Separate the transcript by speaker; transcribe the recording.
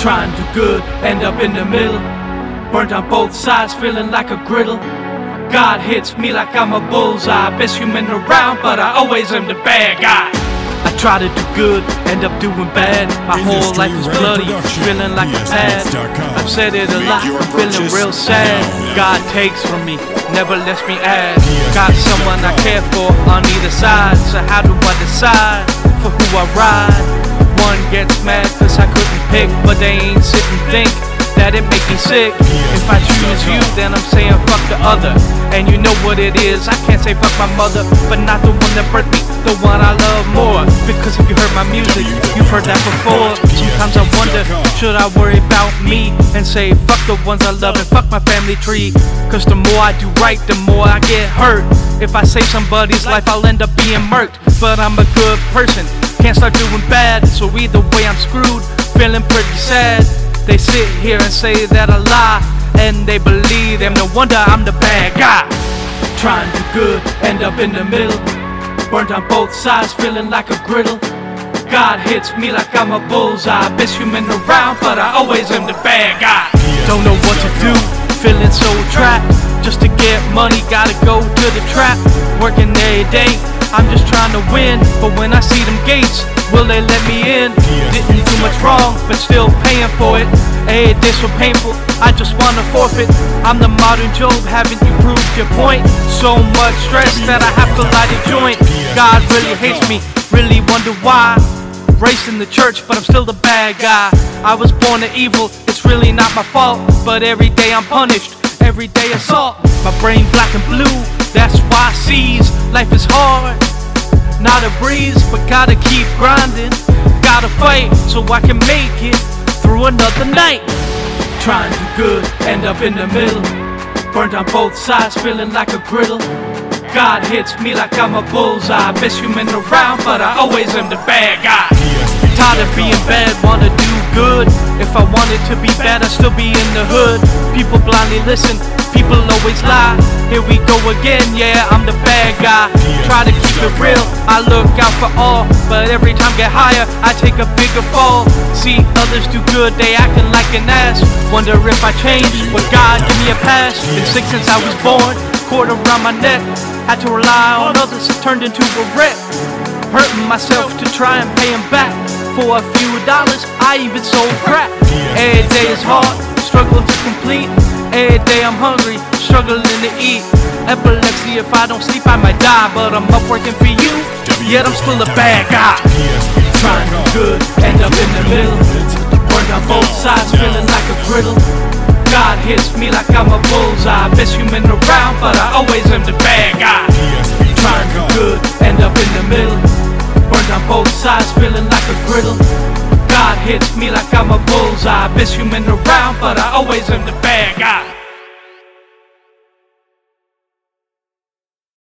Speaker 1: Try and do good, end up in the middle. Burnt on both sides, feeling like a griddle. God hits me like I'm a bullseye. Best human around, but I always am the bad guy. I try to do good, end up doing bad. My whole life is bloody, feeling like a pad. I've said it a lot, I'm feeling real sad. God takes from me, never lets me add. Got someone I care for on either side, so how do I decide for who I ride? One gets mad cause I couldn't pick, but they ain't sit and think that it make me sick. If I choose you, then I'm saying fuck the other. And you know what it is, I can't say fuck my mother, but not the one that birthed me, the one I love more. Because if you heard my music, you've heard that before. Sometimes I wonder, should I worry about me and say fuck the ones I love and fuck my family tree? Cause the more I do right, the more I get hurt. If I save somebody's life, I'll end up being murked. But I'm a good person, can't start doing bad, so either way I'm screwed, feeling pretty sad. They sit here and say that I lie, and they believe them, no wonder I'm the bad guy. Trying to do good, end up in the middle. Burnt on both sides, feeling like a griddle. God hits me like I'm a bullseye. Best human around, but I always am the bad guy. Don't know what to do, feeling so trapped. Just to get money, gotta go to the trap. Working every day, I'm just trying to win. But when I see them gates, will they let me in? Didn't do much wrong, but still paying for it. Hey, this so painful, I just wanna forfeit. I'm the modern Job, haven't you proved your point? So much stress that I have to light a joint. God really hates me, really wonder why. Raised in the church, but I'm still the bad guy. I was born to evil, it's really not my fault. But every day I'm punished, every day assault. My brain black and blue, that's why I seize. Life is hard, not a breeze, but gotta keep grinding. Gotta fight so I can make it through another night. Trying to do good, end up in the middle. Burnt on both sides, feeling like a griddle. God hits me like I'm a bullseye. Best human around, but I always am the bad guy. Tired of being bad, wanna do good. If I wanted to be bad, I'd still be in the hood. People blindly listen, people always lie. Here we go again, yeah, I'm the bad guy. Try to keep it real, I look out for all. But every time I get higher, I take a bigger fall. See others do good, they acting like an ass. Wonder if I change, would God give me a pass? Been sick since I was born, cord around my neck. Had to rely on others, it turned into a wreck. Hurting myself to try and pay them back. For a few dollars, I even sold crack. Every day is hard, struggle to complete. Every day I'm hungry, struggling to eat. Epilepsy, if I don't sleep I might die. But I'm up working for you, yet I'm still a bad guy. Trying to do good, end up in the middle. Burned on both sides, feeling like a griddle. God hits me like I'm a bullseye. Best human around, but I always am the bad guy. Trying to do good, end up in the middle. Burned on both sides, feeling like a griddle. God hits me like I'm a bullseye. Best human around, but I always am the bad guy.